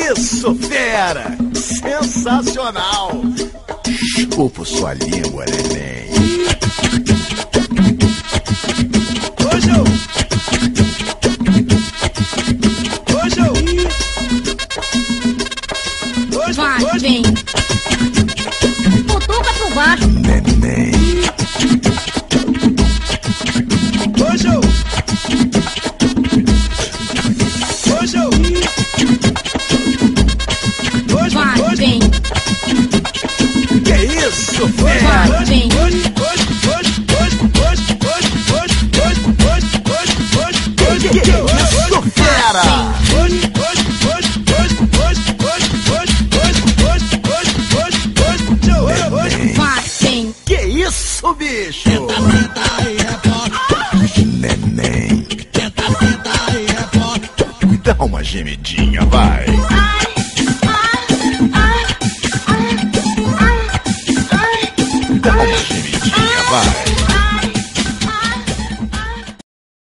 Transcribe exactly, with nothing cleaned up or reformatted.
isso, fera! Sensacional! Chupa sua língua, neném. Hoje eu... Hoje eu... Hoje, vai, hoje... vem. Cutuca pro baixo. Neném. Hoje eu... Hoje eu... Hoje, vai, hoje... vem. Que isso, fera? Vai, vem. Hoje, hoje, hoje, hoje, hoje, hoje, hoje, hoje, hoje, hoje, hoje, hoje, que isso, fera? Hoje, hoje, hoje, hoje, hoje, hoje, hoje, hoje, hoje, hoje, hoje, hoje, hoje, vai, vem. que isso, bicho? Neném. Dá uma gemidinha, vai.